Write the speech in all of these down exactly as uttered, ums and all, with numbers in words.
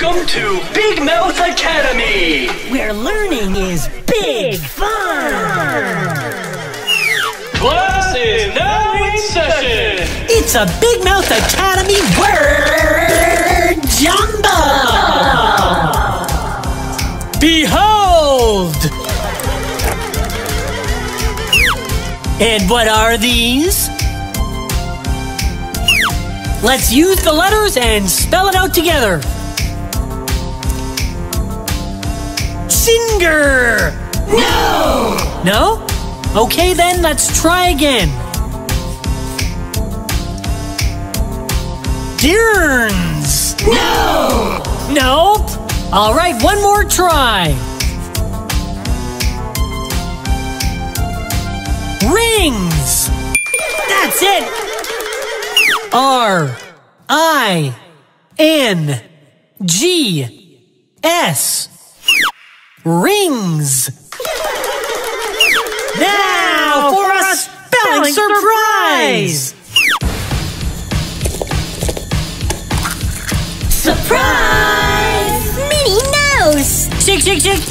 Welcome to Big Mouth Academy, where learning is big fun. Class is now in session. It's a Big Mouth Academy word jumble. Behold! And what are these? Let's use the letters and spell it out together. Singer! No! No? Okay then, let's try again. Deerns! No! Nope. All right, one more try. Rings! That's it! R I N G S Rings! Now for a spelling surprise! Surprise! Minnie knows! Shake, shake, shake!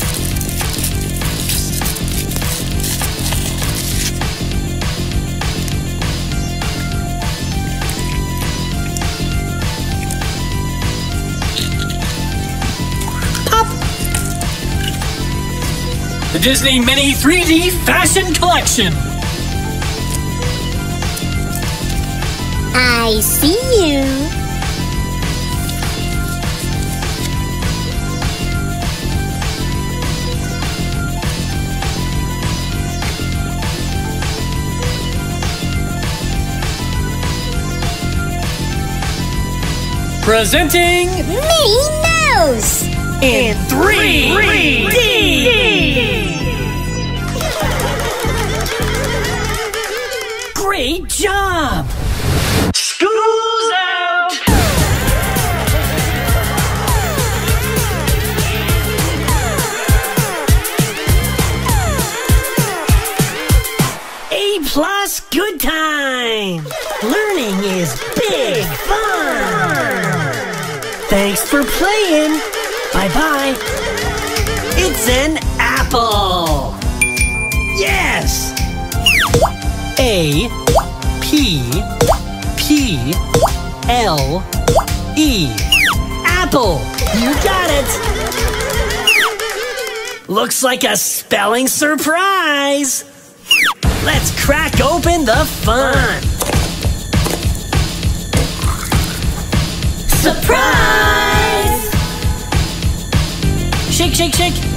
The Disney Minnie three D Fashion Collection. I see you. Presenting Minnie knows. in three D. Great job! School's out! A plus good time! Learning is big fun! Thanks for playing! Bye-bye! It's an apple! Yes! A P P L E Apple! You got it! Looks like a spelling surprise! Let's crack open the fun! Surprise! Shake, shake, shake!